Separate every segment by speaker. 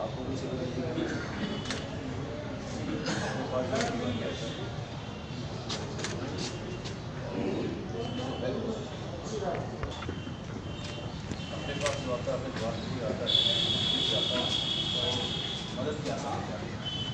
Speaker 1: आपको किसी को अपने पास जो आता है अपने द्वार से भी आता है मदद की आसान है।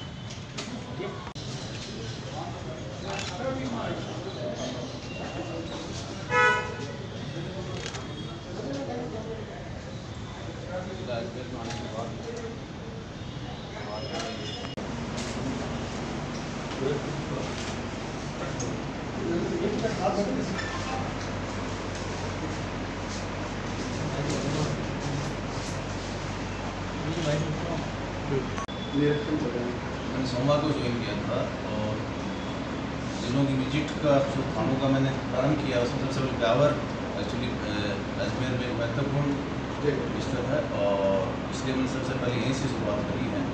Speaker 1: मैंने सोमवार को ज्वाइन किया था और जिलों की विजिट का जो थानों का मैंने प्रारंभ किया उसमें सबसे पहले ब्यावर एक्चुअली अजमेर में महत्वपूर्ण स्तर है और इसलिए मैंने सबसे पहले यहीं से शुरुआत करी है।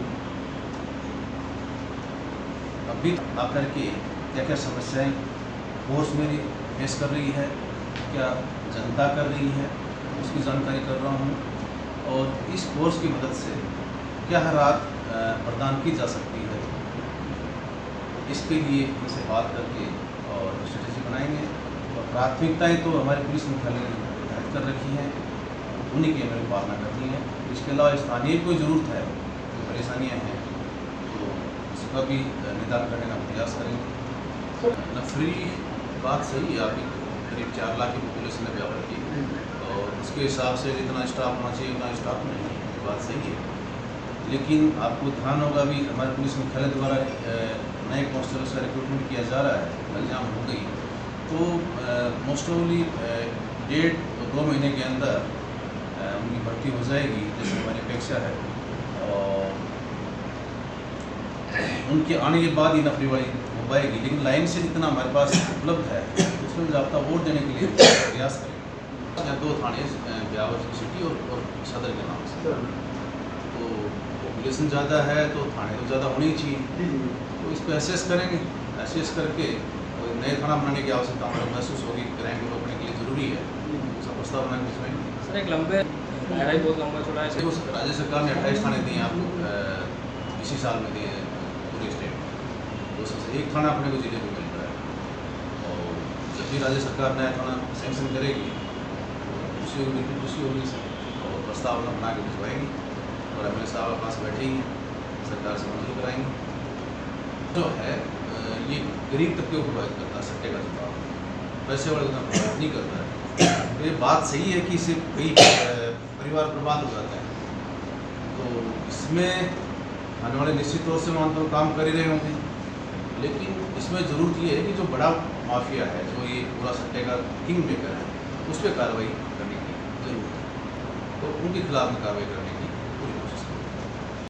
Speaker 1: अभी आकर के क्या क्या समस्याएं फोर्स मेरी फेस कर रही है, क्या जनता कर रही है, उसकी जानकारी कर रहा हूँ और इस फोर्स की मदद से क्या राहत प्रदान की जा सकती है, इसके लिए इनसे बात करके और स्ट्रेटेजी बनाएंगे। और प्राथमिकताएं तो हमारे पुलिस मुख्यालय ने निर्धारित कर रखी हैं, उन्हीं की हमें पालना करनी है। इसके अलावा स्थानीय कोई ज़रूरत है, कोई परेशानियाँ हैं तो उसका भी निदान करने का प्रयास करेंगे। नफरी बात सही है, आपकी करीब 4 लाख की पॉपुलेशन है ब्यावर की और उसके हिसाब से जितना स्टाफ होना चाहिए उतना स्टाफ नहीं है, ये बात सही है। लेकिन आपको ध्यान होगा भी हमारे पुलिस मुख्यालय द्वारा नए कांस्टेबल्स का रिक्रूटमेंट किया जा रहा है, एग्जाम हो गई तो मोस्ट ऑफली 1.5-2 महीने के अंदर उनकी भर्ती हो जाएगी जैसे हमारी अपेक्षा है और उनके आने के बाद ही नफरी वाली हो पाएगी। लेकिन लाइन से जितना हमारे पास उपलब्ध है उसमें ज़्यादा वोट देने के लिए प्रयास करेंगे। 2 थाने ब्यावर सिटी और सदर के नाम से, तो पॉपुलेशन ज़्यादा है तो थाने तो ज़्यादा होने ही चाहिए, तो इस पर एसेस करेंगे। एसेस करके नए थाना बनाने की आवश्यकता हमें महसूस होगी, क्राइम को रोकने के लिए ज़रूरी है, उसका प्रस्ताव बनाने में।
Speaker 2: सर एक लंबे बहुत लंबा चौड़ा है,
Speaker 1: राज्य सरकार ने 28 थाने दिए आपको इसी साल में दिए पूरे स्टेट में, तो सबसे एक थाना अपने को जिले को मिल रहा है और जब भी राज्य सरकार नया थाना सैंक्शन करेगी खुशी होगी, बिल्कुल खुशी होगी और प्रस्ताव बना के भिजवाएंगी और एमएलए साहब पास बैठे ही सरकार से मंजूर कराएंगे। जो है ये गरीब तबके को प्रभावित करता है, सट्टे का जुटाव पैसे वाले उतना प्रभावित नहीं करता है। तो ये बात सही है कि इससे कई परिवार बर्बाद हो जाते हैं, तो इसमें आने वाले निश्चित तौर से मानता हूँ काम कर ही रहे होंगे, लेकिन इसमें ज़रूरत ये है कि जो बड़ा माफिया है, जो ये पूरा सट्टे का किंग मेकर है, उस पर कार्रवाई करने की ज़रूरत है, तो उनके खिलाफ में कार्रवाई करने